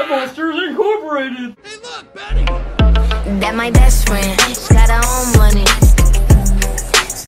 Busters Incorporated. Hey look, Betty! That my best friend got her own money.